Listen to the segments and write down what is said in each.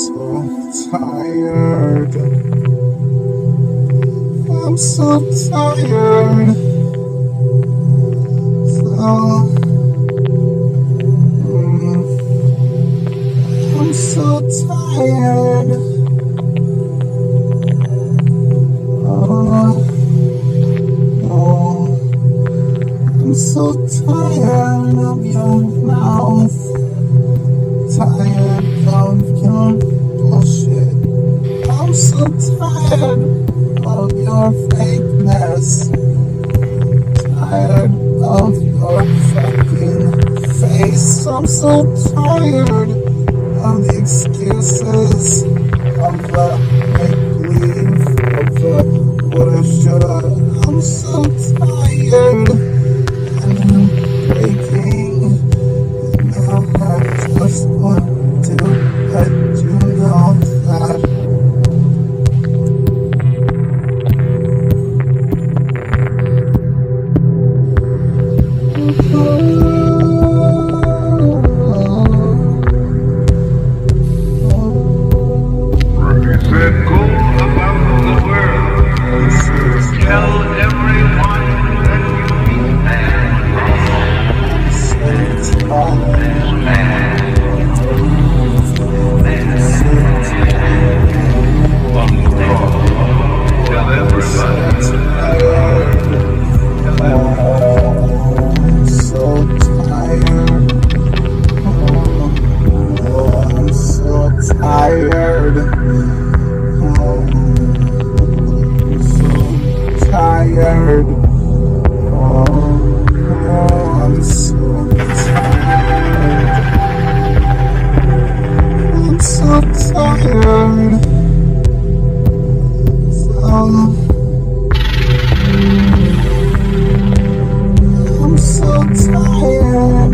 so tired. I'm so tired. I'm so tired. I'm so tired of your mouth. Tired of your bullshit. I'm so tired of your fakeness. Tired of your fucking face. I'm so tired of the excuses, of the make-believe, of the woulda, shoulda. I'm so tired, and I'm breaking. Now I just want to let you know that said, go about the world, tell everyone that you meet there. On the road, tell everybody. I'm so tired. I'm so tired. Tired. I'm so tired. I'm so tired. I'm so tired.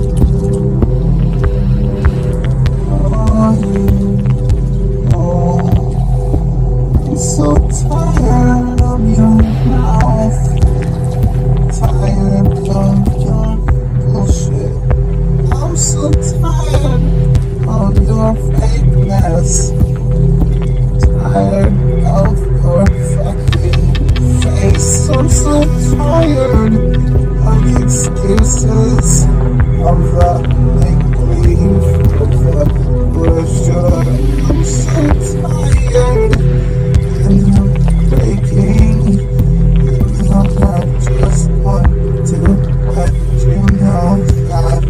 I'm so tired of your mouth. Tired of your bullshit. I'm so tired of your fakeness. Tired of your fucking face. I'm so tired of the excuses, of the make-believe, of the woulda, shoulda. I'm so tired, and I'm breaking. And I just want to let you know that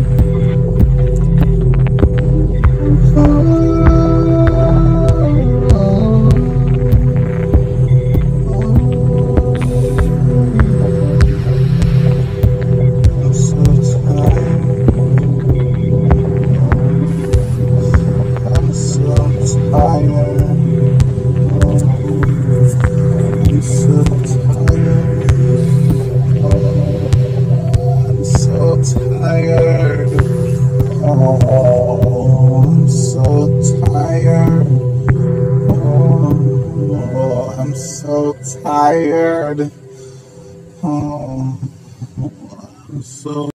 I'm so tired. I'm so tired. I'm so tired. I'm so tired. I'm so tired. I'm so tired. I'm so